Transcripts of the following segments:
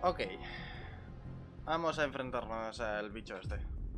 Ok. Vamos a enfrentarnos al bicho este.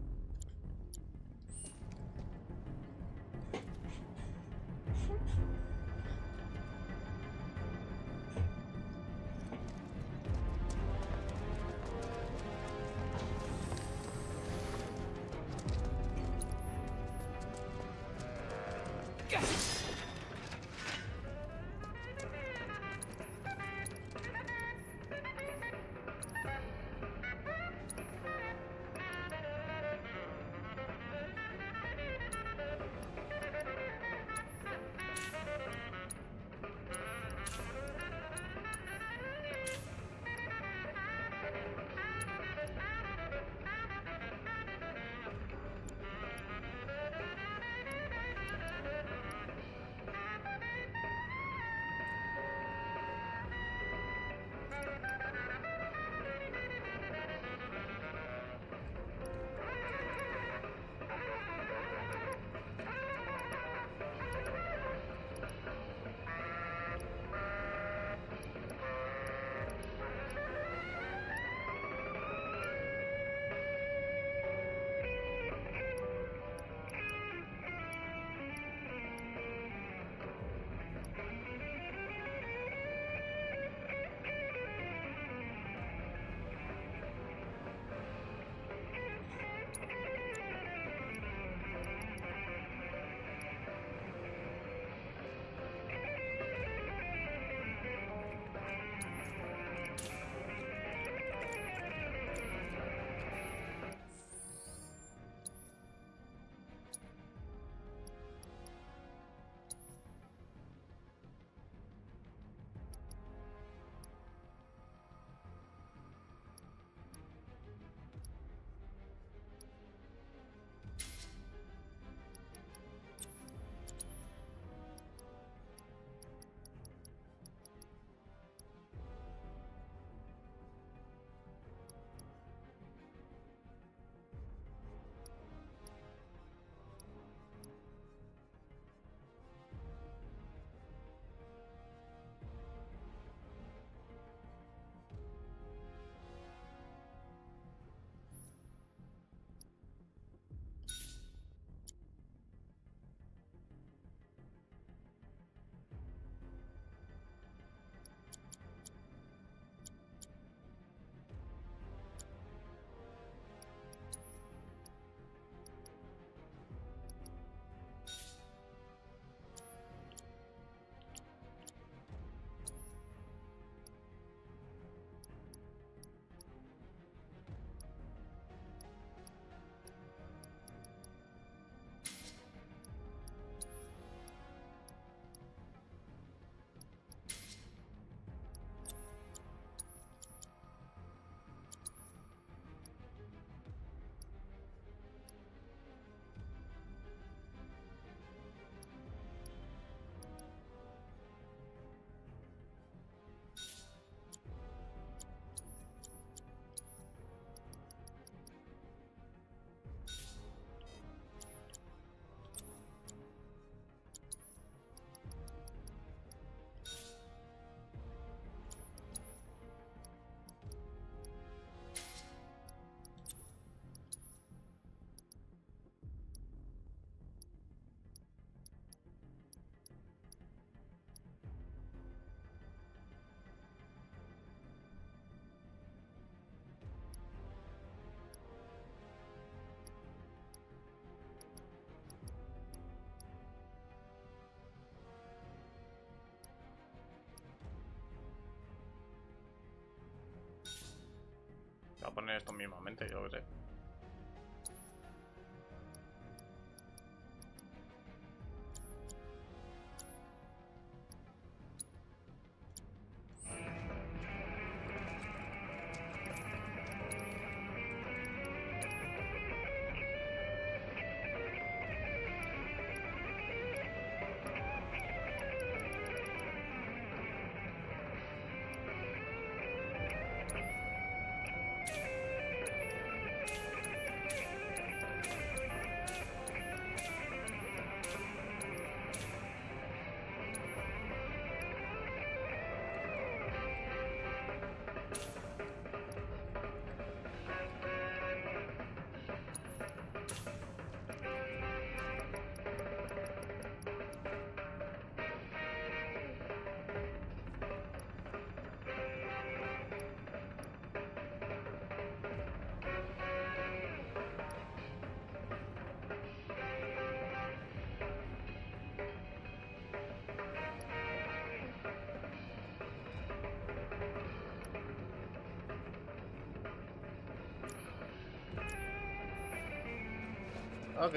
Voy a poner esto mismamente, yo qué sé. Ok.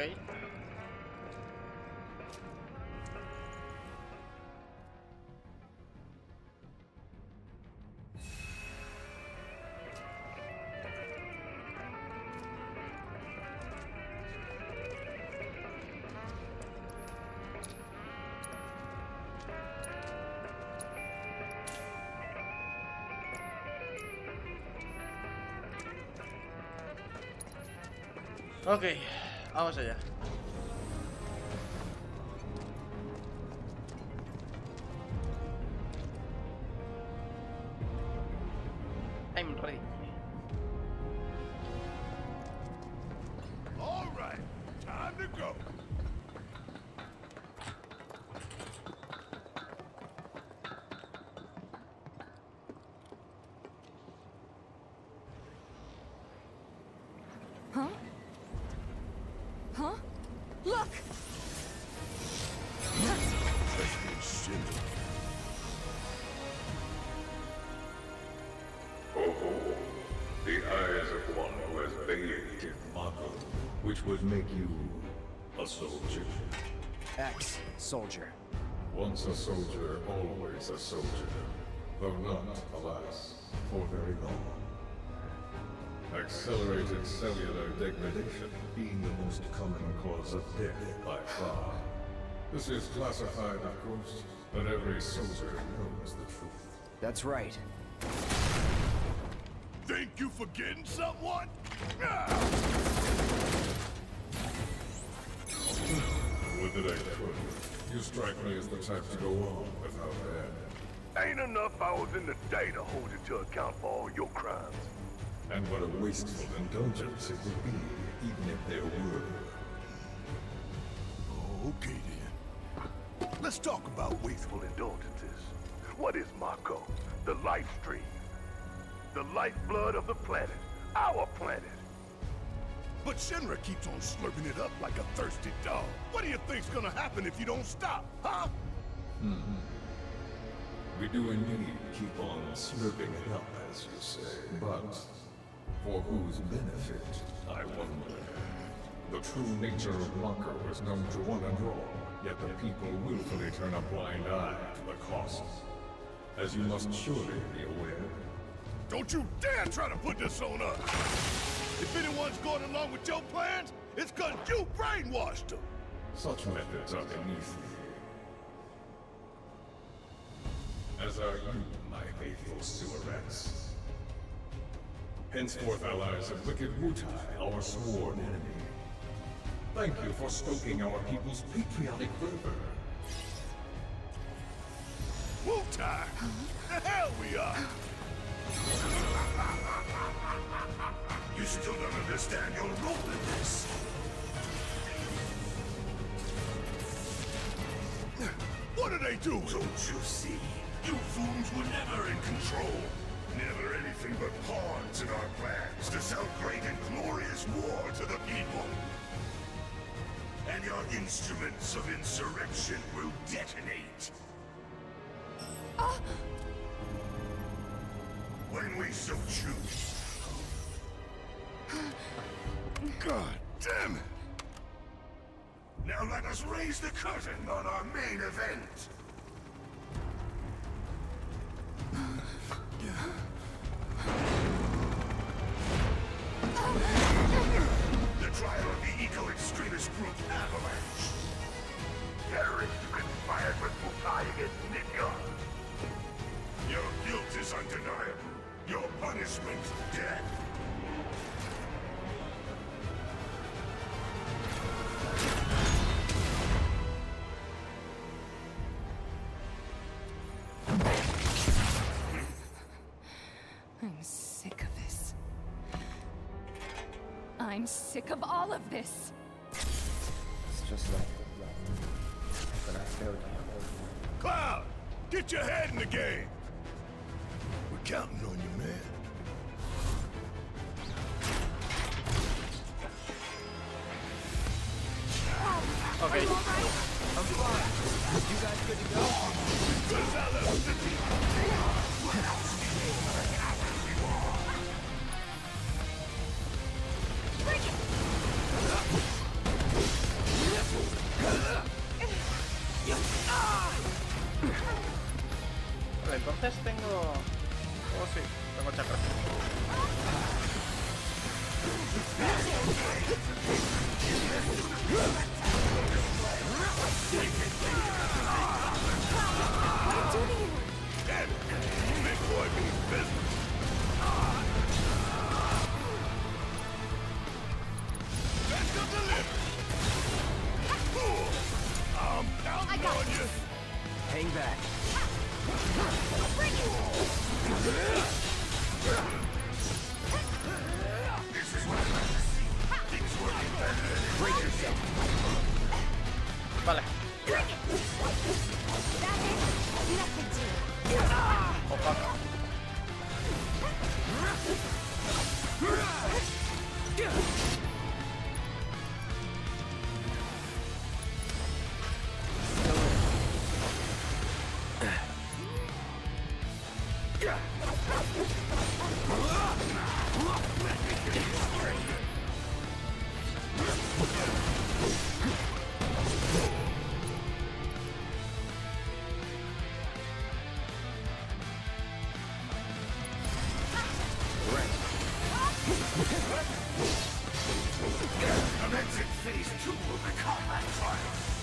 Ok, vamos allá. I'm ready. All right, time to go. Huh? Huh? Look! Freshman Cinder. Oh, the eyes of one who has bathed in Mako, which would make you a soldier. Ex-soldier. Once a soldier, always a soldier. Though not, alas, for very long. Accelerated cellular degradation being the most common cause of death by far. This is classified, of course, but every soldier knows the truth. That's right. Think you forgetting someone? Ah! Would that I could. You strike me as the type to go on without end. Ain't enough hours in the day to hold you to account for all your crimes. And what a wasteful indulgence it would be, even if there were. Okay then. Let's talk about wasteful indulgences. What is Mako? The life stream. The lifeblood of the planet. Our planet. But Shinra keeps on slurping it up like a thirsty dog. What do you think's gonna happen if you don't stop, huh? We do indeed keep on slurping it up, as you say. But for whose benefit, I wonder. The true nature of Mako is known to one and all, yet the people willfully turn a blind eye to the costs. As you must surely be aware. Don't you dare try to put this on us! If anyone's going along with your plans, it's 'cause you brainwashed them! Such methods are beneath me. As are you, my faithful sewerets. Henceforth allies of wicked Wutai, our sworn enemy. Thank you for stoking our people's patriotic fervor. Wutai! The hell we are! You still don't understand your role in this. What are they doing? Don't you see? You fools were never in control. Never anything but pawns in our plans to sell great and glorious war to the people. And your instruments of insurrection will detonate. When we so choose. God damn it! Now let us raise the curtain on our main event. The trial of the eco-extremist group Avalanche. Terrorists who conspired with Wutai against Ninja. Your guilt is undeniable. Your punishment, death. I'm sick of this. I'm sick of all of this. It's just like but I failed you. Cloud! Get your head in the game! We're counting on you, man. Ok. I'm fine. You guys good to go? Good as hell,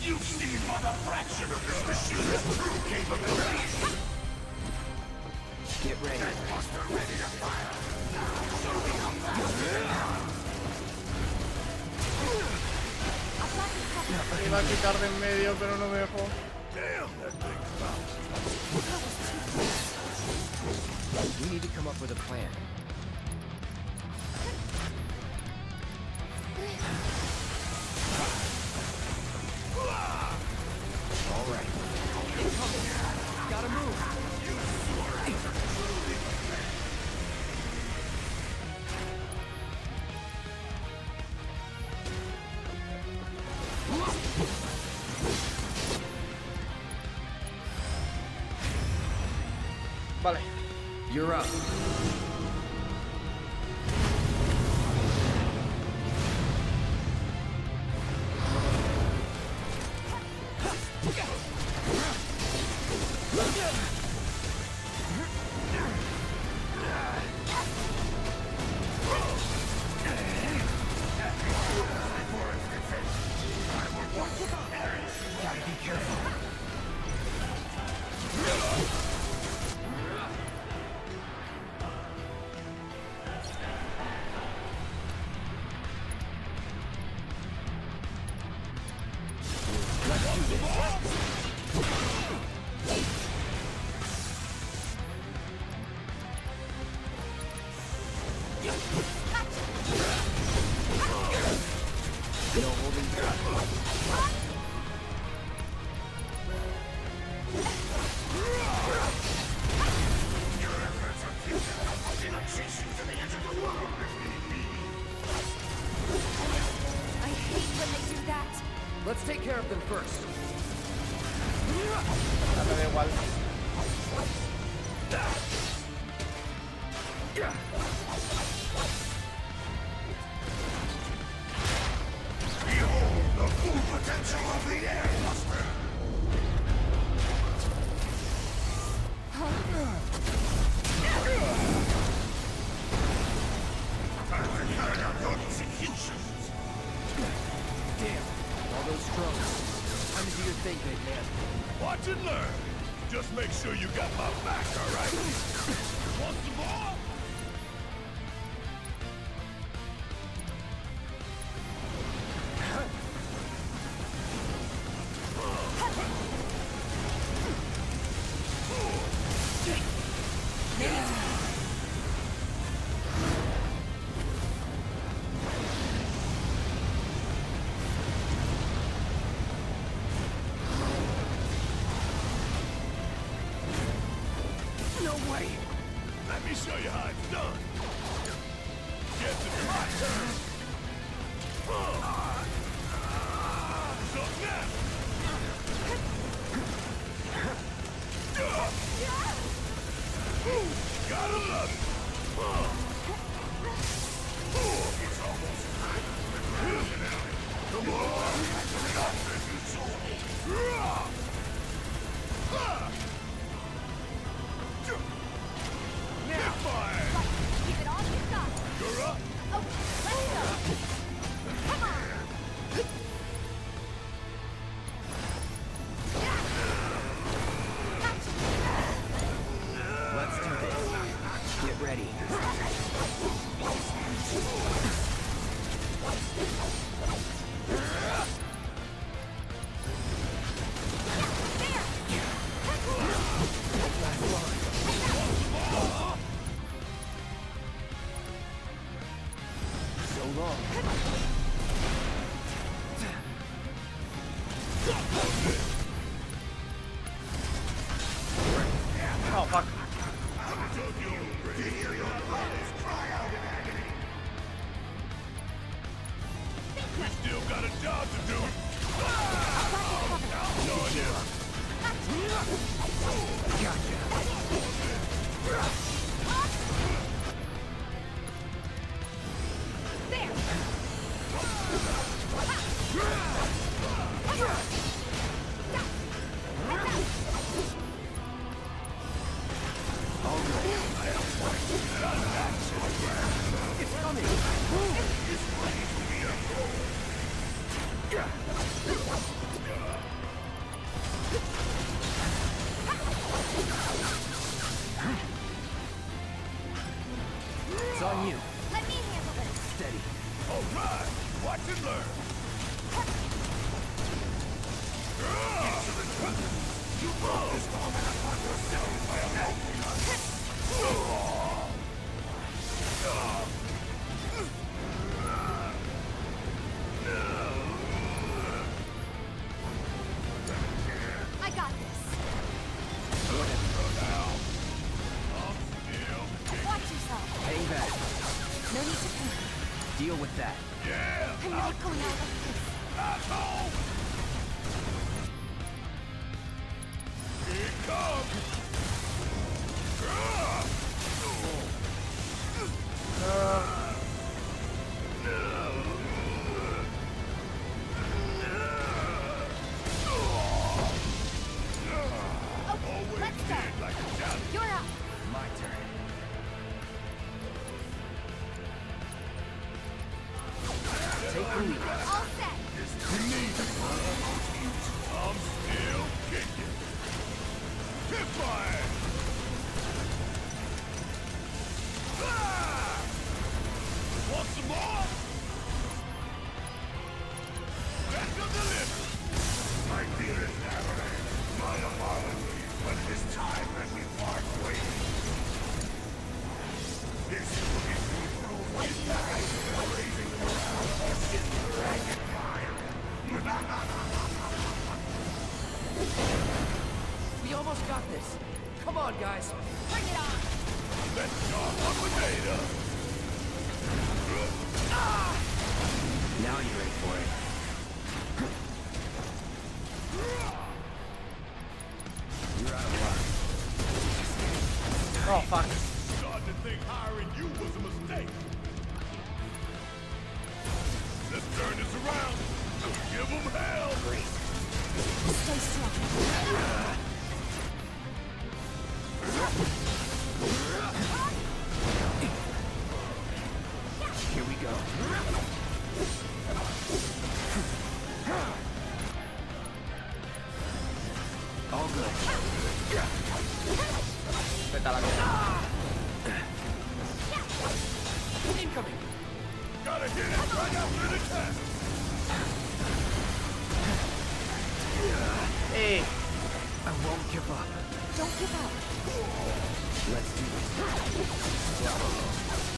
You've seen but a fraction of this machine's true capabilities. Get ready. Buster ready to fire. Iba a quitar de en medio, pero no me dejó. Damn, that thing's bouncing. We need to come up with a plan. All right. Incoming. Gotta move. Vale. You're up. Gotta be careful. No holding back. I hate when they do that. Let's take care of them first. Ya me da igual. Behold the full potential of the Air Buster. Time to carry out your executions. Damn. All those strokes. Time to do your thing, big man. Watch and learn. Just make sure you got my back, all right? Want some more? No way! Let me show you how it's done. Guess it's my turn. So now. Gotta love it. It's almost time. Come on. Get fired. Give it all you got. You're up. Okay, let's go. Come on. Let's do this. Get ready. So long. Oh, fuck. We still got a job to do. It's coming. on you. Let me handle this. Steady. All right, watch and learn. You brought this moment upon yourself by I got this. Watch yourself. Hang back. No need to panic. Deal with that. Yeah, I'm not going out like this. asshole! Here it comes! Okay, let's go. Like a shot. You're up. My turn. Take the lead. All set. I'm still kicking. Kick my ass! Ah! Want some more? Back of the list. My dearest Avalanche, my apologies, but it is time that we part ways. This will be proof with life and raising morale in dragon fire. We almost got this. Come on, guys. Bring it on. Let's start up with data. Now you're ready for it. You're out of luck. Oh fuck. Starting to think hiring you was a mistake. Let's turn this around. Give them hell. Stay strong. Here we go. All good. Vete a la mierda. Incoming. Gotta get it right after the test. Eh. I won't give up. Don't give up. Let's do this.